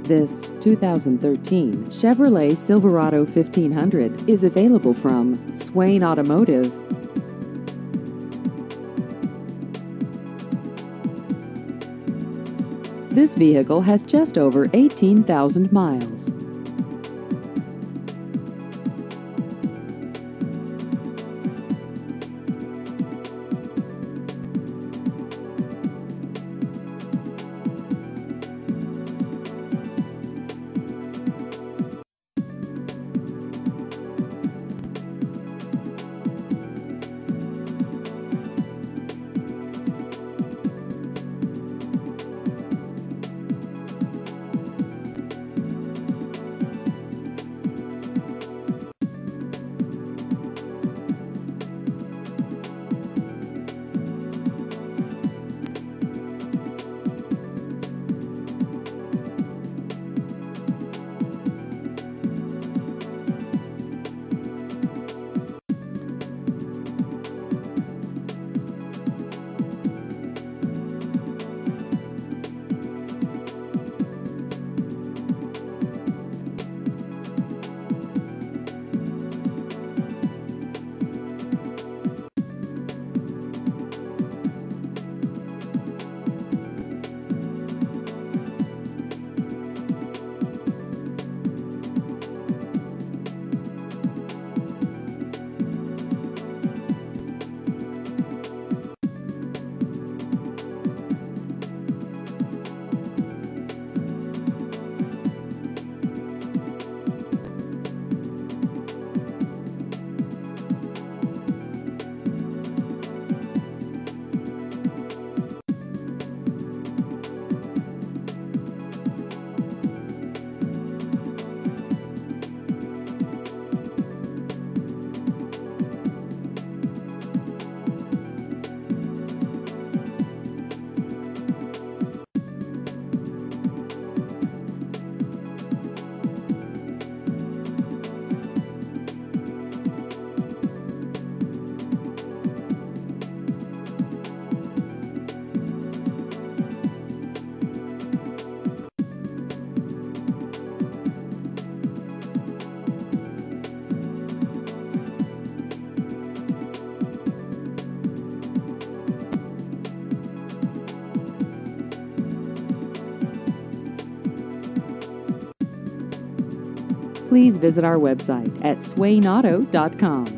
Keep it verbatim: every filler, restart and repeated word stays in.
This two thousand thirteen Chevrolet Silverado fifteen hundred is available from Swain Automotive. This vehicle has just over eighteen thousand miles. Please visit our website at swain auto dot com.